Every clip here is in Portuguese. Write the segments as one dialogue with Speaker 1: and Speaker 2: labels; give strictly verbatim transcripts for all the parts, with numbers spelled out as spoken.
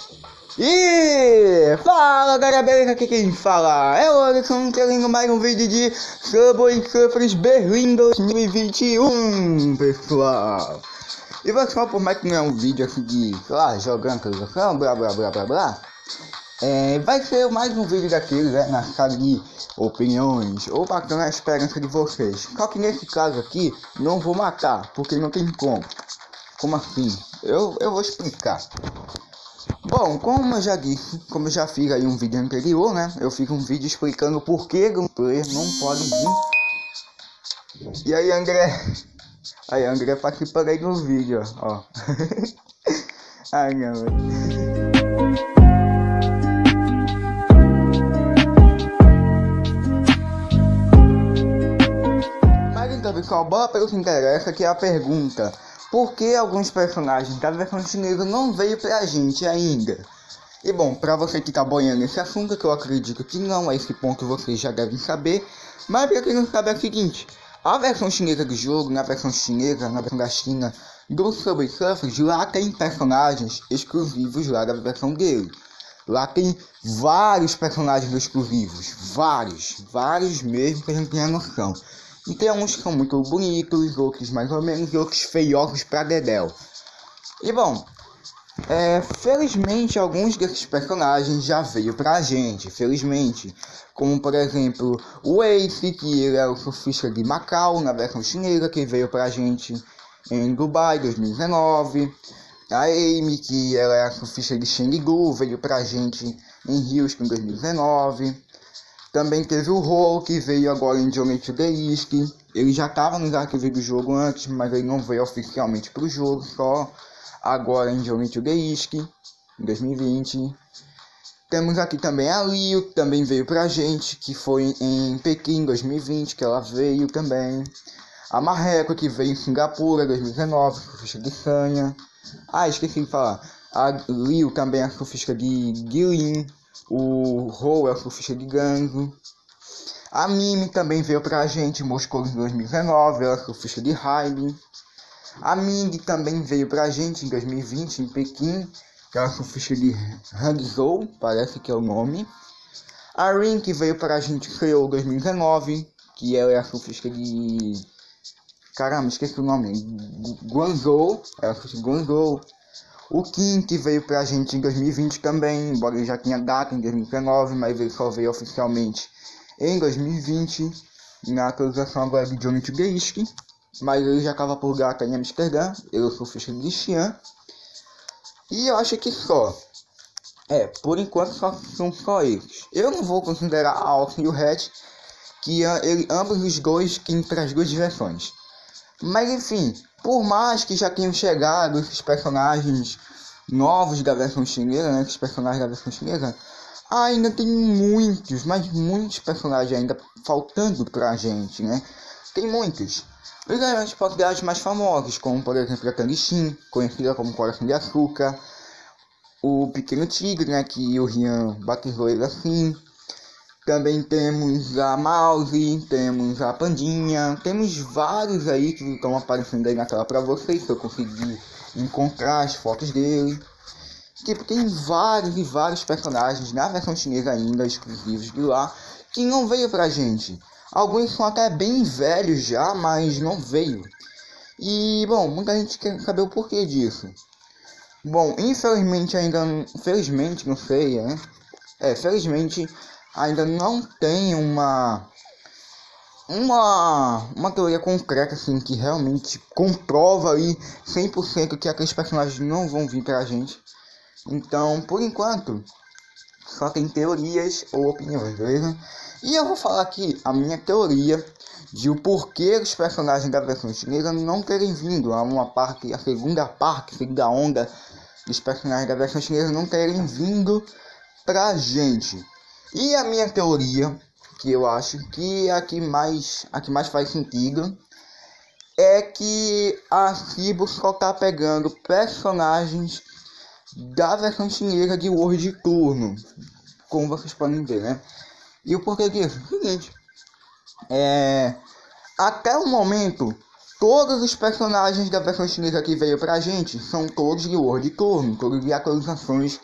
Speaker 1: E fala galera, beleza? Aqui quem fala é o Alisson, trazendo mais um vídeo de Subway Surfers Berlim dois mil e vinte e um, pessoal. E pessoal, por mais que não é um vídeo assim de, sei lá, jogando atualização, blá blá blá blá blá, é, vai ser mais um vídeo daqueles, né, na sala de opiniões, ou bacana a esperança de vocês. Só que nesse caso aqui, não vou matar, porque não tem como. Como assim? Eu, eu vou explicar. Bom, como eu já disse, como eu já fiz aí um vídeo anterior, né? Eu fiz um vídeo explicando por que o player não pode vir. E aí, André? Aí, André participando aí do vídeo, ó. Ai, não. Mas então, pessoal, bora para o que interessa, que é a pergunta. Por que alguns personagens da versão chinesa não veio pra gente ainda? E bom, pra você que tá boiando esse assunto, que eu acredito que não, a esse ponto vocês já devem saber. Mas pra quem não sabe é o seguinte, a versão chinesa do jogo, na versão chinesa, na versão da China, do Subway Surfers, lá tem personagens exclusivos lá da versão dele. Lá tem vários personagens exclusivos, vários, vários mesmo, que a gente tenha noção. E tem uns que são muito bonitos, outros mais ou menos, e outros feiocos pra dedéu. E bom, é, felizmente alguns desses personagens já veio pra gente, felizmente. Como por exemplo, o Ace, que ele é o surfista de Macau, na versão chinesa, que veio pra gente em Dubai dois mil e dezenove. A Amy, que ela é a surfista de Chengdu, veio pra gente em Houston dois mil e dezenove. Também teve o Ho, que veio agora em Journey to the East. Ele já estava nos arquivos do jogo antes, mas ele não veio oficialmente para o jogo, só agora em Journey to the East, em dois mil e vinte. Temos aqui também a Liu, que também veio pra gente, que foi em Pequim em dois mil e vinte, que ela veio também. A Marreco, que veio em Singapura em dois mil e dezenove, surfista de Sanha. Ah, esqueci de falar. A Liu também é surfista de Guilin. O Ho é o surfista de Ganso. A Mimi também veio pra gente em Moscou em dois mil e dezenove, ela é surfista de Haibi. A Ming também veio pra gente em dois mil e vinte em Pequim, que ela é surfista de Hangzhou, parece que é o nome. A Rin, que veio pra gente em Seoul dois mil e dezenove, que ela é a surfista de... Caramba, esqueci o nome. Guangzhou, ela é surfista de Guangzhou. O Kim, que veio pra gente em dois mil e vinte também, embora ele já tinha data em dois mil e dezenove, mas ele só veio oficialmente em dois mil e vinte, na atualização agora de Journey to the East, mas ele já estava por data em Amsterdã, ele é o surfista de Xi'an. E eu acho que só, é, por enquanto só são só eles. Eu não vou considerar a Austin e o Hatch, que ele, ambos os dois têm para as duas versões. Mas enfim, por mais que já tenham chegado esses personagens novos da versão chinesa, né, esses personagens da versão chinesa, ainda tem muitos, mas muitos personagens ainda faltando pra gente, né? Tem muitos. Os personagens mais famosos, como por exemplo a Kangxin, conhecida como Coração de Açúcar, o Pequeno Tigre, né, que o Rian batizou ele assim. Também temos a Mouse, temos a Pandinha, temos vários aí que estão aparecendo aí na tela pra vocês, se eu conseguir encontrar as fotos dele. Tipo, tem vários e vários personagens na versão chinesa ainda, exclusivos de lá, que não veio pra gente. Alguns são até bem velhos já, mas não veio. E, bom, muita gente quer saber o porquê disso. Bom, infelizmente ainda, felizmente, não sei, né? É, felizmente... ainda não tem uma uma uma teoria concreta assim que realmente comprova aí cem por cento que aqueles personagens não vão vir pra gente. Então, por enquanto, só tem teorias ou opiniões, beleza? E eu vou falar aqui a minha teoria de o porquê os personagens da versão chinesa não terem vindo. A uma parte, a segunda parte, a segunda onda dos personagens da versão chinesa não terem vindo pra gente. E a minha teoria, que eu acho que é a que mais, a que mais faz sentido, é que a Cibo só tá pegando personagens da versão chinesa de World Turno, como vocês podem ver, né? E o porquê disso? É o seguinte, é, até o momento, todos os personagens da versão chinesa que veio pra gente são todos de World Turno, todos de atualizações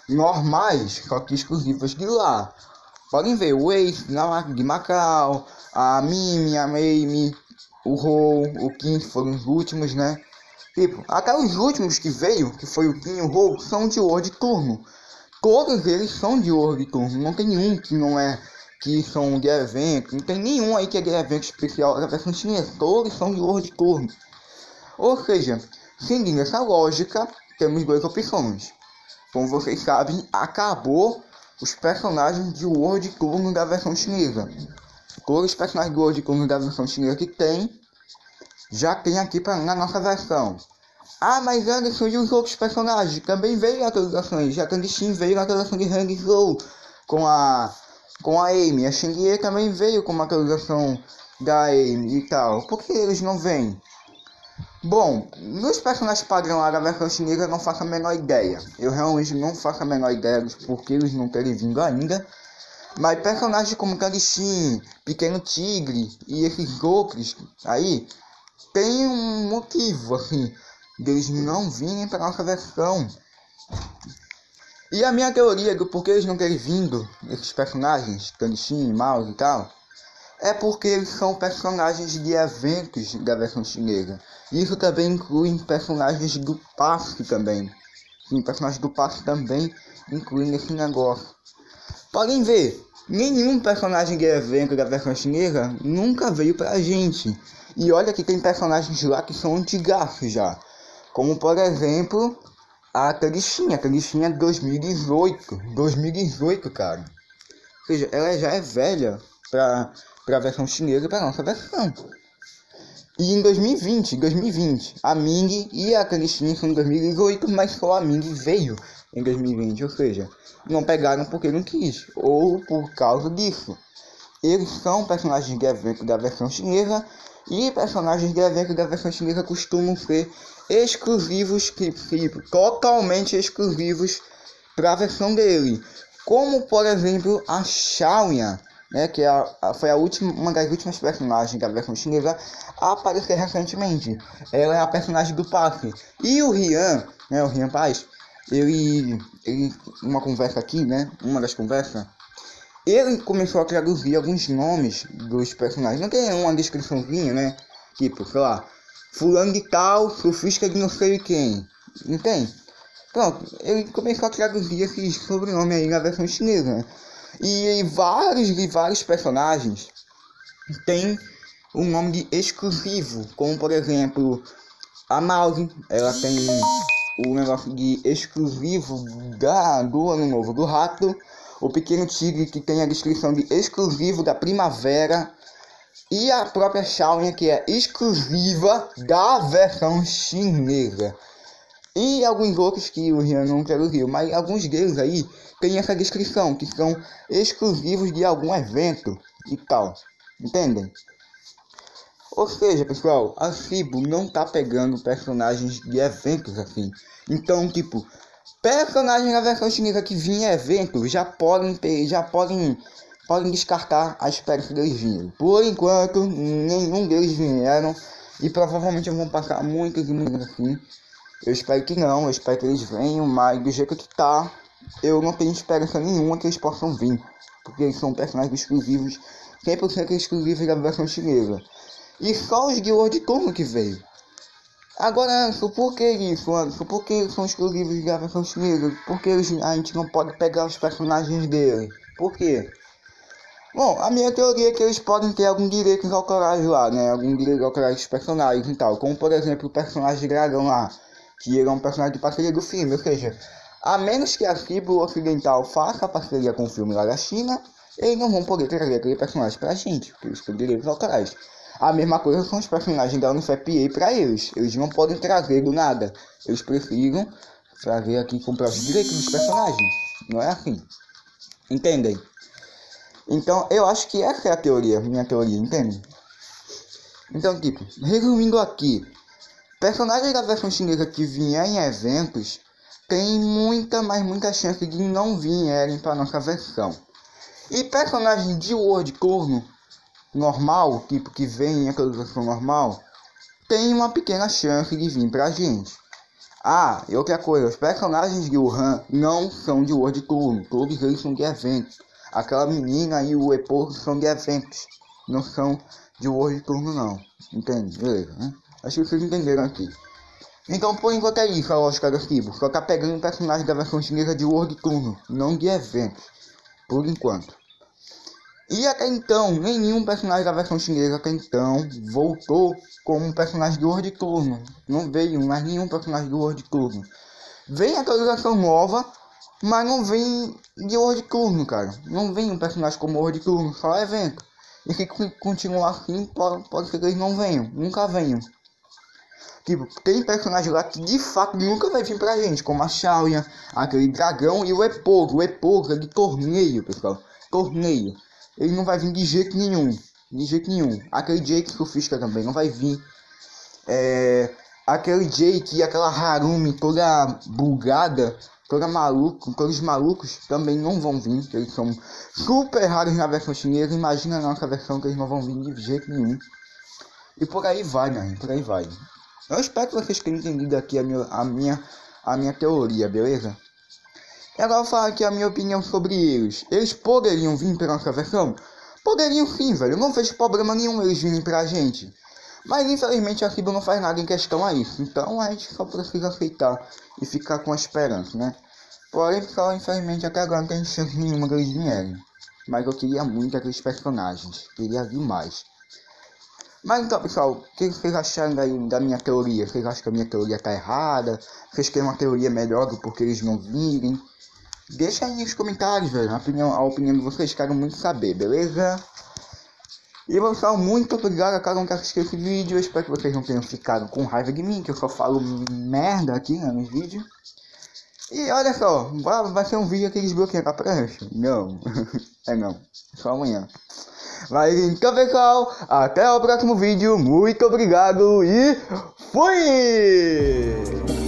Speaker 1: normais, só que exclusivas de lá. Podem ver o Ace de Macau, a Mimi, a Mame, o Ro, o Kim foram os últimos, né? Tipo, até os últimos que veio, que foi o Kim e o Ro, são de World Turno. Todos eles são de World Turno, não tem nenhum que não é, que são de evento, não tem nenhum aí que é de evento especial da versão chinesa, todos são de World Turno. Ou seja, seguindo essa lógica, temos duas opções. Como vocês sabem, acabou os personagens de World Turno da versão chinesa. Todos os personagens do World Turno da versão chinesa que tem, já tem aqui pra, na nossa versão. Ah, mas Anderson e os outros personagens também veio na atualização. Já Kang Shin veio na atualização de Hang Zhou com a com a Amy. A Xingye também veio com uma atualização da Amy e tal. Por que eles não vêm? Bom, nos personagens padrão lá da versão chinesa eu não faço a menor ideia. Eu realmente não faço a menor ideia dos porquê eles não terem vindo ainda. Mas personagens como Kang Shin, Pequeno Tigre e esses outros aí tem um motivo assim deles não virem para nossa versão. E a minha teoria do porquê eles não terem vindo, esses personagens, Kang Shin, Mouse e tal, é porque eles são personagens de eventos da versão chinesa. Isso também inclui personagens do passe também. Sim, personagens do passe também incluem nesse negócio. Podem ver, nenhum personagem de evento da versão chinesa nunca veio pra gente. E olha que tem personagens lá que são antigaços já. Como por exemplo, a Kang-Shin. A Kang-Shin é dois mil e dezoito. dois mil e dezoito, cara. Ou seja, ela já é velha pra, pra versão chinesa e pra nossa versão. E em dois mil e vinte, dois mil e vinte, a Ming e a Kang-Shin são em dois mil e dezoito, mas só a Ming veio em dois mil e vinte. Ou seja, não pegaram porque não quis, ou por causa disso. Eles são personagens de evento da versão chinesa, e personagens de evento da versão chinesa costumam ser exclusivos, que, que, totalmente exclusivos para a versão dele. Como por exemplo a Xiaoyan, né, que é a, a, foi a última, uma das últimas personagens da versão chinesa a aparecer recentemente. Ela é a personagem do passe. E o Rian, né, o Rian Paz, ele, ele, uma conversa aqui, né, uma das conversas, ele começou a traduzir alguns nomes dos personagens. Não tem uma descriçãozinha, né? Tipo, sei lá, fulano de tal, surfista de não sei quem. Não tem? Pronto, ele começou a traduzir esses sobrenomes aí na versão chinesa, né? E, e vários e vários personagens têm um nome de exclusivo. Como por exemplo, a Mouse, ela tem o negócio de exclusivo da, do Ano Novo do Rato. O Pequeno Tigre, que tem a descrição de exclusivo da primavera. E a própria Xiaoyan, que é exclusiva da versão chinesa. E alguns outros que o Rian não traduziu, mas alguns deles aí tem essa descrição, que são exclusivos de algum evento e tal. Entendem? Ou seja, pessoal, a Cibo não tá pegando personagens de eventos assim. Então, tipo, personagens da versão chinesa que vinha evento já podem ter, já podem, podem descartar a esperança deles virem. Por enquanto, nenhum deles vieram e provavelmente vão passar muitos e muitos assim. Eu espero que não, eu espero que eles venham, mas do jeito que tá, eu não tenho esperança nenhuma que eles possam vir. Porque eles são personagens exclusivos, cem por cento exclusivos da versão chinesa. E só os de World Turno que veio. Agora, por que isso, Anderson? Por que eles são exclusivos da versão chinesa? Por que eles, a gente não pode pegar os personagens dele? Por quê? Bom, a minha teoria é que eles podem ter algum direito autorais lá, né? Algum direito autorais dos personagens e tal. Como, por exemplo, o personagem Dragão lá, que ele é um personagem de parceria do filme. Ou seja, a menos que a Cibo Ocidental faça a parceria com o filme lá da China, eles não vão poder trazer aquele personagem pra gente, porque eles têm direitos autorais. A mesma coisa são os personagens da Unifep para eles. Eles não podem trazer do nada. Eles precisam trazer aqui, comprar os direitos dos personagens. Não é assim. Entendem? Então, eu acho que essa é a teoria, minha teoria, entende? Então, tipo, resumindo aqui, personagens da versão chinesa que vierem em eventos tem muita, mas muita chance de não virem para nossa versão. E personagens de World Turno normal, tipo que vem em atualização normal, tem uma pequena chance de vir pra gente. Ah, e outra coisa, os personagens de Wuhan não são de World Tour, todos eles são de eventos. Aquela menina e o Epo são de eventos, não são de World Tour não, entende? Beleza, né? Acho que vocês entenderam aqui. Então por enquanto é isso a lógica da Fibo, só tá pegando personagens da versão chinesa de World Tour, não de eventos, por enquanto. E até então, nenhum personagem da versão chinesa até então voltou como um personagem do World Tour. Não veio mais nenhum personagem do World Tour. Vem atualização nova, mas não vem de World Tour, cara. Não vem um personagem como World Tour, só evento. E se continuar assim, pode, pode ser que eles não venham, nunca venham. Tipo, tem personagem lá que de fato nunca vai vir pra gente, como a Xiaoyan, aquele dragão e o Epogo. O Epogo é de torneio, pessoal. Torneio. Ele não vai vir de jeito nenhum. De jeito nenhum. Aquele Jake Surfista também não vai vir. É, aquele Jake e aquela Harumi toda bugada, toda maluca, todos malucos também não vão vir. Eles são super raros na versão chinesa. Imagina na nossa versão que eles não vão vir de jeito nenhum. E por aí vai, né? Por aí vai. Eu espero que vocês tenham entendido aqui a minha, a minha, a minha teoria, beleza? E agora eu vou falar aqui a minha opinião sobre eles. Eles poderiam vir para nossa versão? Poderiam sim, velho. Eu não vejo problema nenhum eles virem pra gente. Mas infelizmente a Fibo não faz nada em questão a isso. Então a gente só precisa aceitar e ficar com a esperança, né? Porém, só infelizmente até agora não tem chance nenhuma deles virem. Mas eu queria muito aqueles personagens. Queria vir mais. Mas então, pessoal, o que vocês acharam daí, da minha teoria? Vocês acham que a minha teoria tá errada? Vocês querem uma teoria melhor do porquê eles não virem? Deixa aí nos comentários, velho. A opinião, a opinião de vocês, quero muito saber, beleza? E pessoal, muito obrigado a cada um que assistiu esse vídeo. Eu espero que vocês não tenham ficado com raiva de mim, que eu só falo merda aqui, né, nos vídeos. E olha só, vai ser um vídeo que eles bloqueiam a prancha. Não, é não, só amanhã. Mas então, pessoal, até o próximo vídeo. Muito obrigado e fui!